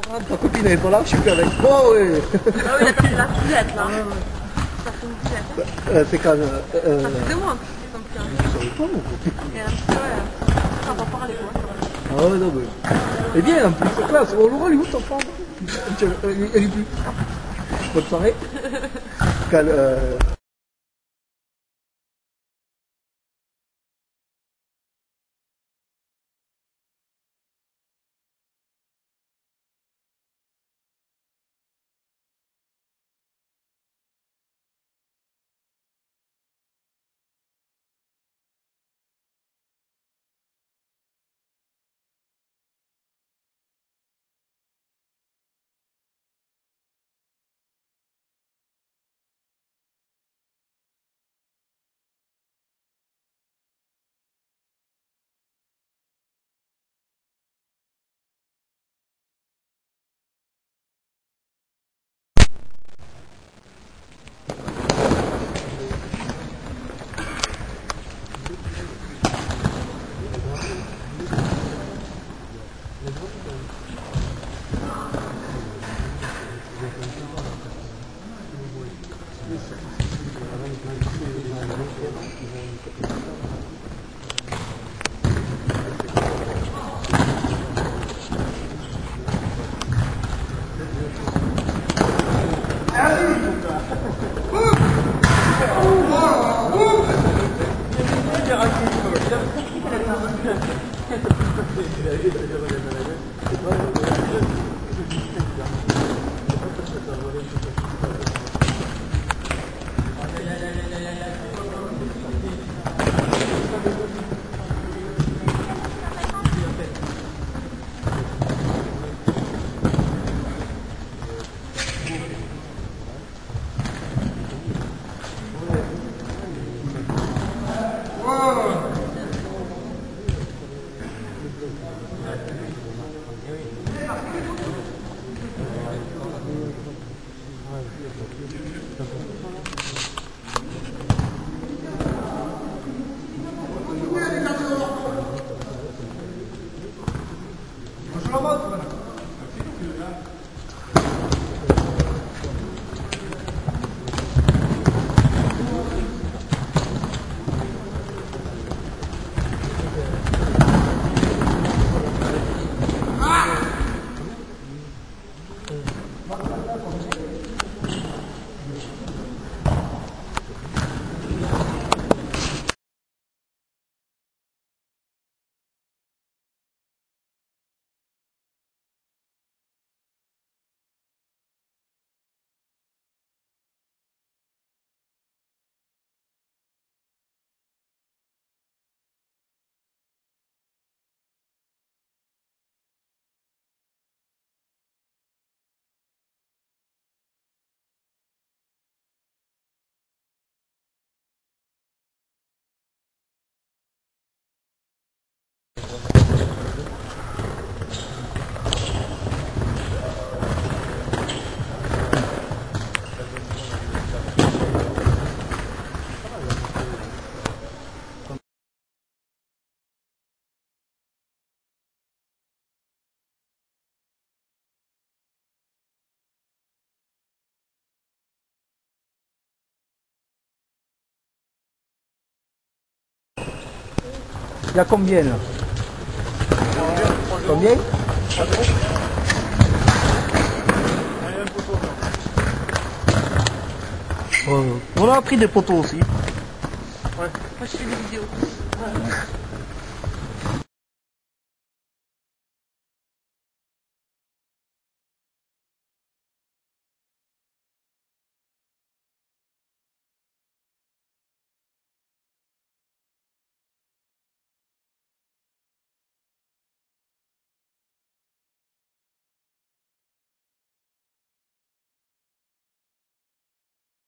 Ah, ta copine elle est pas là, je suis plus avec. Oh ouais. Ah oui, la pouillette là. Ça fait une pouillette. C'est quand Ça fait 2 mois que comme ça. Je savais pas mon copine. Et un petit peu, ça va parler quoi. Ah ouais, non mais... Eh bien, en plus, c'est classe. Oh Laura, elle est où ton femme? Elle est plus. Bonne soirée. Il y a combien là? Combien? On a pris des poteaux aussi. Moi je fais des vidéos.